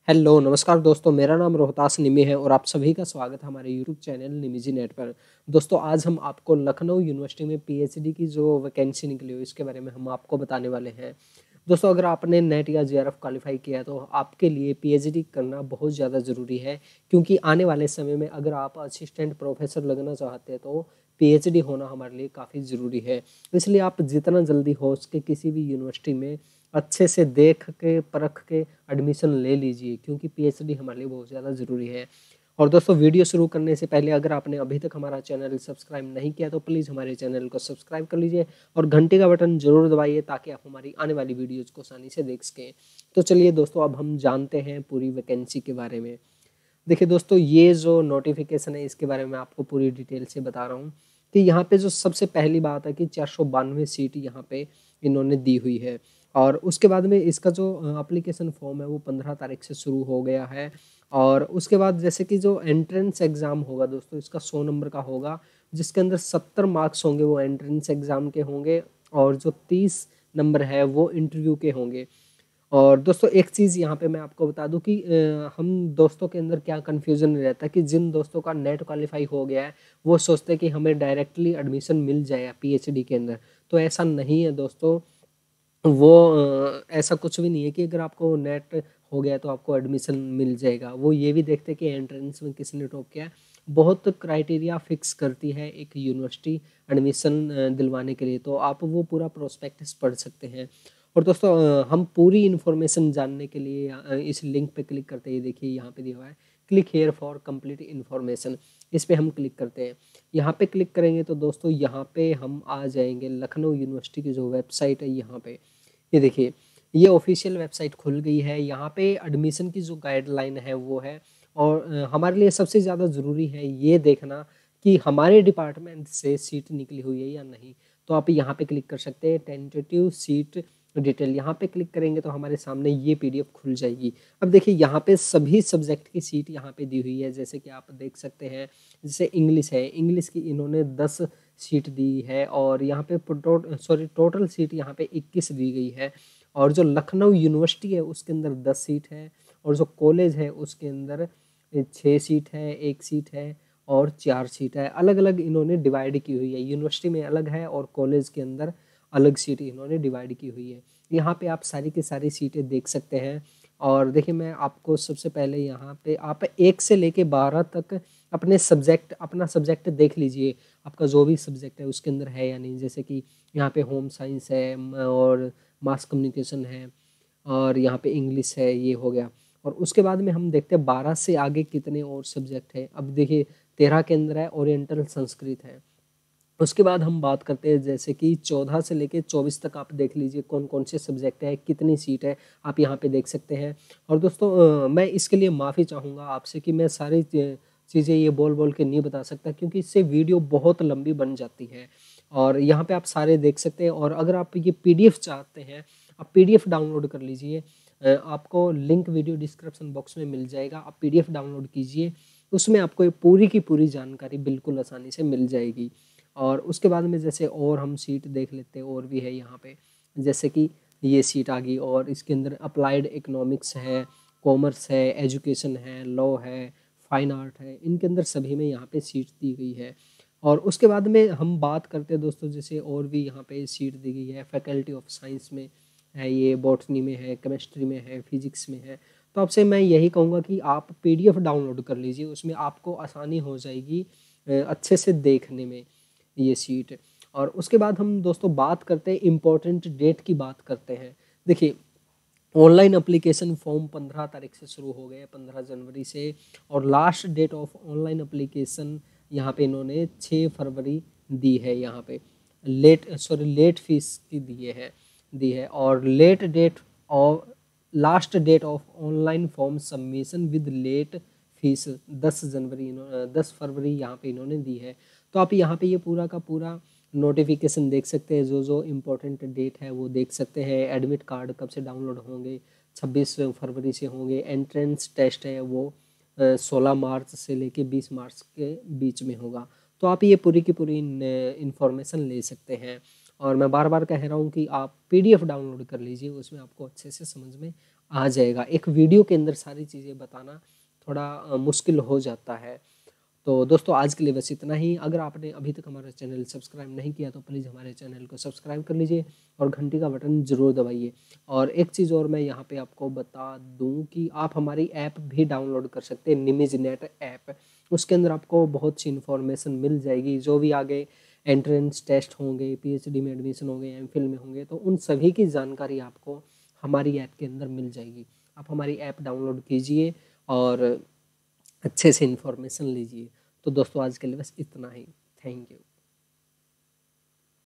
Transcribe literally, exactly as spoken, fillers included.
Hello नमस्कार दोस्तों, मेरा नाम रोहतास निमी है और आप सभी का स्वागत है हमारे यूट्यूब चैनल निमिजी नेट पर। दोस्तों आज हम आपको लखनऊ यूनिवर्सिटी में पीएचडी की जो वैकेंसी निकली हुई इसके बारे में हम आपको बताने वाले हैं। दोस्तों अगर आपने नेट या जेआरएफ क्वालिफाई किया है तो आपके लिए पीएचडी करना बहुत ज़्यादा ज़रूरी है, क्योंकि आने वाले समय में अगर आप असिस्टेंट प्रोफेसर लगना चाहते हैं तो पीएचडी होना हमारे लिए काफ़ी ज़रूरी है। इसलिए आप जितना जल्दी हो सके किसी भी यूनिवर्सिटी में अच्छे से देख के परख के एडमिशन ले लीजिए, क्योंकि पीएचडी हमारे लिए बहुत ज़्यादा ज़रूरी है। और दोस्तों वीडियो शुरू करने से पहले अगर आपने अभी तक हमारा चैनल सब्सक्राइब नहीं किया तो प्लीज़ हमारे चैनल को सब्सक्राइब कर लीजिए और घंटी का बटन जरूर दबाइए ताकि आप हमारी आने वाली वीडियोज़ को आसानी से देख सकें। तो चलिए दोस्तों अब हम जानते हैं पूरी वैकेंसी के बारे में। देखिए दोस्तों, ये जो नोटिफिकेशन है इसके बारे में आपको पूरी डिटेल से बता रहा हूँ कि यहाँ पे जो सबसे पहली बात है कि चार सौ बानवे सीट यहाँ पे इन्होंने दी हुई है। और उसके बाद में इसका जो एप्लीकेशन फॉर्म है वो पंद्रह तारीख से शुरू हो गया है। और उसके बाद जैसे कि जो एंट्रेंस एग्ज़ाम होगा दोस्तों, इसका सौ नंबर का होगा, जिसके अंदर सत्तर मार्क्स होंगे वो एंट्रेंस एग्ज़ाम के होंगे और जो तीस नंबर है वो इंटरव्यू के होंगे। और दोस्तों एक चीज़ यहाँ पे मैं आपको बता दूं कि अ, हम दोस्तों के अंदर क्या कन्फ्यूज़न रहता है कि जिन दोस्तों का नेट क्वालिफाई हो गया है वो सोचते हैं कि हमें डायरेक्टली एडमिशन मिल जाएगा पीएचडी के अंदर। तो ऐसा नहीं है दोस्तों, वो अ, ऐसा कुछ भी नहीं है कि अगर आपको नेट हो गया तो आपको एडमिशन मिल जाएगा। वो ये भी देखते हैं कि एंट्रेंस में किसने टॉप किया है। बहुत क्राइटेरिया फिक्स करती है एक यूनिवर्सिटी एडमिशन दिलवाने के लिए, तो आप वो पूरा प्रोस्पेक्टस पढ़ सकते हैं। और दोस्तों अ, हम पूरी इन्फॉर्मेशन जानने के लिए अ, इस लिंक पे क्लिक करते हैं। देखिए यहाँ पे दिया हुआ है click here for complete information, इस पे हम क्लिक करते हैं। यहाँ पे क्लिक करेंगे तो दोस्तों यहाँ पे हम आ जाएंगे लखनऊ यूनिवर्सिटी की जो वेबसाइट है। यहाँ पे ये देखिए ये ऑफिशियल वेबसाइट खुल गई है। यहाँ पे एडमिशन की जो गाइडलाइन है वो है। और अ, हमारे लिए सबसे ज़्यादा ज़रूरी है ये देखना कि हमारे डिपार्टमेंट से सीट निकली हुई है या नहीं। तो आप यहाँ पे क्लिक कर सकते हैं टेंटेटिव सीट डिटेल। यहाँ पे क्लिक करेंगे तो हमारे सामने ये पीडीएफ खुल जाएगी। अब देखिए यहाँ पे सभी सब्जेक्ट की सीट यहाँ पे दी हुई है, जैसे कि आप देख सकते हैं। जैसे इंग्लिश है, इंग्लिश की इन्होंने दस सीट दी है और यहाँ पे सॉरी टोटल सीट यहाँ पे इक्कीस दी गई है। और जो लखनऊ यूनिवर्सिटी है उसके अंदर दस सीट है और जो कॉलेज है उसके अंदर छः सीट है, एक सीट है और चार सीट है। अलग अलग इन्होंने डिवाइड की हुई है, यूनिवर्सिटी में अलग है और कॉलेज के अंदर अलग सीट इन्होंने डिवाइड की हुई है। यहाँ पे आप सारी की सारी सीटें देख सकते हैं। और देखिए मैं आपको सबसे पहले यहाँ पे आप एक से लेके बारह तक अपने सब्जेक्ट अपना सब्जेक्ट देख लीजिए, आपका जो भी सब्जेक्ट है उसके अंदर है या नहीं। जैसे कि यहाँ पे होम साइंस है म- और मास कम्युनिकेशन है और यहाँ पे इंग्लिश है, ये हो गया। और उसके बाद में हम देखते हैं बारह से आगे कितने और सब्जेक्ट है। अब देखिए तेरह के अंदर है ओरिएंटल संस्कृत है। उसके बाद हम बात करते हैं जैसे कि चौदह से लेके चौबीस तक आप देख लीजिए कौन कौन से सब्जेक्ट है, कितनी सीट है, आप यहाँ पे देख सकते हैं। और दोस्तों अ, मैं इसके लिए माफ़ी चाहूँगा आपसे कि मैं सारी चीज़ें ये बोल बोल के नहीं बता सकता, क्योंकि इससे वीडियो बहुत लंबी बन जाती है। और यहाँ पे आप सारे देख सकते हैं। और अगर आप ये पीडीएफ चाहते हैं, आप पीडीएफ डाउनलोड कर लीजिए। अ, आपको लिंक वीडियो डिस्क्रिप्शन बॉक्स में मिल जाएगा, आप पीडीएफ डाउनलोड कीजिए। उसमें आपको ये पूरी की पूरी जानकारी बिल्कुल आसानी से मिल जाएगी। और उसके बाद में जैसे और हम सीट देख लेते हैं, और भी है यहाँ पे। जैसे कि ये सीट आ गई और इसके अंदर अप्लाइड इकोनॉमिक्स है, कॉमर्स है, एजुकेशन है, लॉ है, फाइन आर्ट है, इनके अंदर सभी में यहाँ पे सीट दी गई है। और उसके बाद में हम बात करते हैं दोस्तों, जैसे और भी यहाँ पे सीट दी गई है। फैकल्टी ऑफ साइंस में है, ये बॉटनी में है, केमिस्ट्री में है, फिजिक्स में है। तो आपसे मैं यही कहूँगा कि आप पीडीएफ डाउनलोड कर लीजिए, उसमें आपको आसानी हो जाएगी अ, अच्छे से देखने में ये सीट। और उसके बाद हम दोस्तों बात करते हैं इम्पोर्टेंट डेट की बात करते हैं। देखिए ऑनलाइन अप्लीकेशन फॉर्म पंद्रह तारीख से शुरू हो गए, पंद्रह जनवरी से। और last date of online application यहाँ पे इन्होंने छः फरवरी दी है। यहाँ पे लेट सॉरी लेट फीस की दिए है दी है और लेट डेट और last date of online form submission with late fee दस जनवरी इन्होंने दस फरवरी यहाँ पे इन्होंने दी है। तो आप यहाँ पे ये पूरा का पूरा नोटिफिकेशन देख सकते हैं, जो जो इम्पोर्टेंट डेट है वो देख सकते हैं। एडमिट कार्ड कब से डाउनलोड होंगे, छब्बीस फरवरी से होंगे। एंट्रेंस टेस्ट है वो सोलह मार्च से लेके बीस मार्च के बीच में होगा। तो आप ये पूरी की पूरी इंफॉर्मेशन ले सकते हैं। और मैं बार बार कह रहा हूँ कि आप पीडीएफ डाउनलोड कर लीजिए, उसमें आपको अच्छे से समझ में आ जाएगा। एक वीडियो के अंदर सारी चीज़ें बताना थोड़ा मुश्किल हो जाता है। तो दोस्तों आज के लिए बस इतना ही। अगर आपने अभी तक हमारा चैनल सब्सक्राइब नहीं किया तो प्लीज़ हमारे चैनल को सब्सक्राइब कर लीजिए और घंटी का बटन ज़रूर दबाइए। और एक चीज़ और मैं यहाँ पे आपको बता दूँ कि आप हमारी ऐप भी डाउनलोड कर सकते हैं, निमिज नेट ऐप। उसके अंदर आपको बहुत सी इन्फॉर्मेशन मिल जाएगी, जो भी आगे एंट्रेंस टेस्ट होंगे, पीएचडी में एडमिशन होंगे, एमफिल में होंगे, तो उन सभी की जानकारी आपको हमारी ऐप के अंदर मिल जाएगी। आप हमारी ऐप डाउनलोड कीजिए और अच्छे से इन्फॉर्मेशन लीजिए। तो दोस्तों आज के लिए बस इतना ही। Thank you.